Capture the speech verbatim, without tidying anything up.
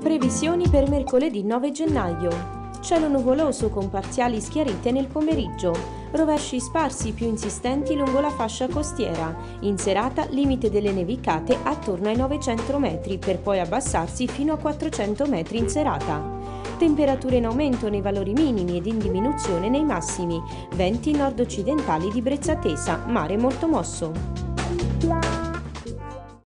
Previsioni per mercoledì nove gennaio. Cielo nuvoloso con parziali schiarite nel pomeriggio. Rovesci sparsi più insistenti lungo la fascia costiera. In serata limite delle nevicate attorno ai novecento metri per poi abbassarsi fino a quattrocento metri in serata. Temperature in aumento nei valori minimi ed in diminuzione nei massimi. Venti nord-occidentali di brezza tesa, mare molto mosso.